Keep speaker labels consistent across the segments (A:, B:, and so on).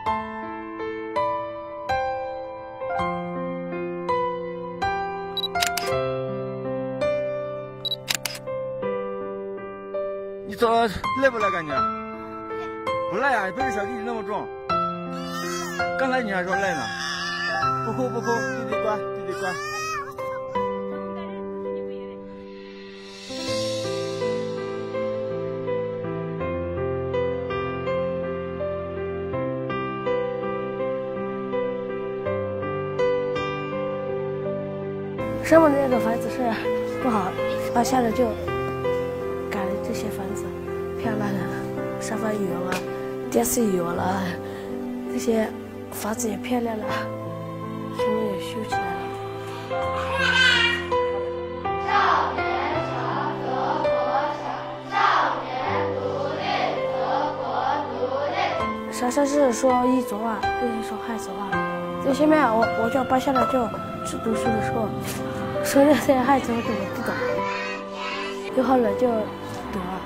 A: 你走累不累？感觉不累啊，不是小弟弟那么重。刚才你还说累呢。不哭不哭，弟弟乖，弟弟乖。
B: 上面那个房子是不好，扒下来就改了这些房子，漂亮的沙发有了，电视有了，这些房子也漂亮了，什么也修起来了。
C: 少年强则国强，少年独立则国独立。
B: 莎莎是说彝族话，这些说汉族话。这些面我就扒下来就去读书的时候。说那些汉族的我不懂，以后呢就懂了。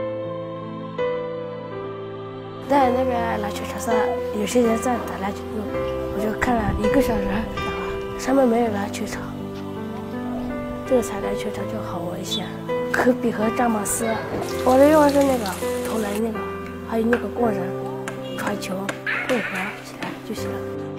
B: 在那边篮球场上，有些人在打篮球，我就看了1个小时打了。上面没有篮球场，这个才篮球场就好玩一些。科比和詹姆斯，我的愿望是那个投篮那个，还有那个过人、传球、配合起来就行了。